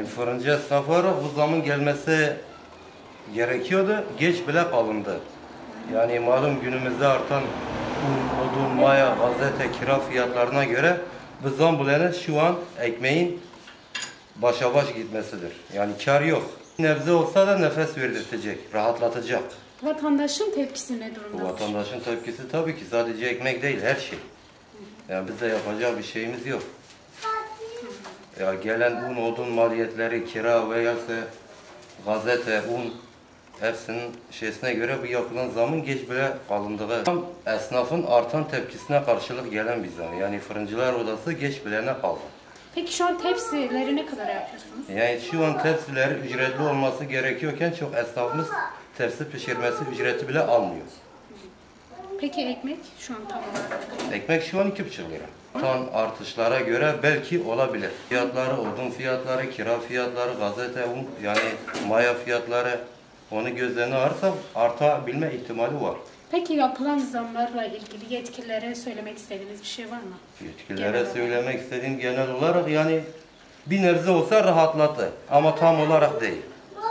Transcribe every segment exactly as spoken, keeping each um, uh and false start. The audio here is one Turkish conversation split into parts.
Yani fırıncı esnaflara bu zamın gelmesi gerekiyordu, geç bile kalındı. Yani malum günümüzde artan un, odun, maya, gazete, kira fiyatlarına göre bu zam bulanı şu an ekmeğin başa baş gitmesidir. Yani kar yok. Nebze olsa da nefes verdirtecek, rahatlatacak. Vatandaşın tepkisi ne durumda? Bu vatandaşın tepkisi tabii ki sadece ekmek değil, her şey. Yani biz de yapacak bir şeyimiz yok. Ya gelen un, odun maliyetleri, kira veya gazete, un hepsinin şeysine göre bu yapılan zamın geç bile kalındığı. Esnafın artan tepkisine karşılık gelen bir zam. Yani fırıncılar odası geç bilene kaldı. Peki şu an tepsileri ne kadar yapıyorsunuz? Yani şu an tepsileri ücretli olması gerekiyorken çok esnafımız tepsi pişirmesi ücreti bile almıyor. Peki ekmek şu an tam olarak? Ekmek şu an iki buçuk lira. Tan artışlara göre belki olabilir. Fiyatları, odun fiyatları, kira fiyatları, gazete, un, yani maya fiyatları onu gözlerine alırsa artabilme ihtimali var. Peki yapılan zamlarla ilgili yetkililere söylemek istediğiniz bir şey var mı? Yetkililere Genel söylemek olarak. istediğim genel olarak yani bir nebze olsa rahatlattı ama tam olarak değil.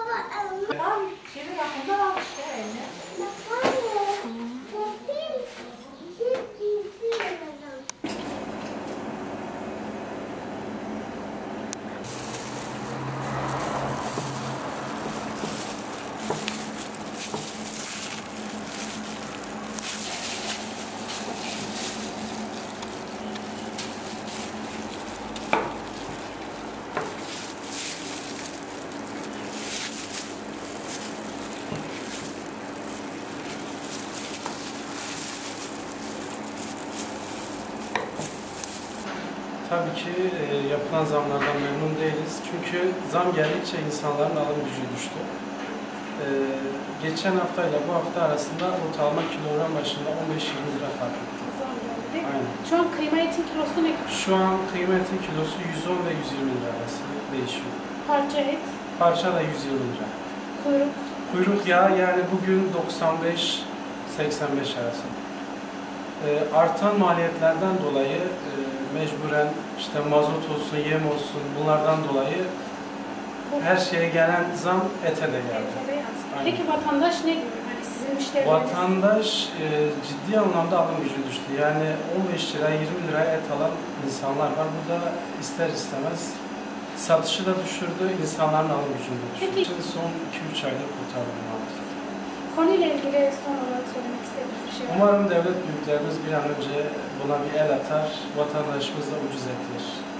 Tabii ki e, yapılan zamlardan memnun değiliz. Çünkü zam geldikçe insanların alım gücü düştü. E, geçen haftayla bu hafta arasında ortalama kilogram başında on beş yirmi lira fark etti. Zam geldi değil mi? Aynen. Şu an kıyma etin kilosu ne kadar? Şu an kıyma etin kilosu yüz on ve yüz yirmi lira arası değişiyor. Parça et, Parça da yüz yirmi lira. kuyruk. Kuyruk yağı yani bugün doksan beş seksen beş arası. E, artan maliyetlerden dolayı e, mecburen işte mazot olsun, yem olsun bunlardan dolayı her şeye gelen zam ete de geldi. Ete de yansın. Aynen. Peki vatandaş ne gibi? Hani sizin müşterileriniz? Vatandaş e, ciddi anlamda alım gücü düştü. Yani on beş lira, yirmi lira et alan insanlar var. Bu da ister istemez satışı da düşürdü, insanların alım gücünü de düşürdü. Peki. Şimdi son iki üç ayda kurtardım abi. Konuyla ilgili son olarak söylemek istediğiniz bir şey var mı? Umarım devlet büyüklerimiz bir an önce buna bir el atar, vatandaşımız da ucuz et yer.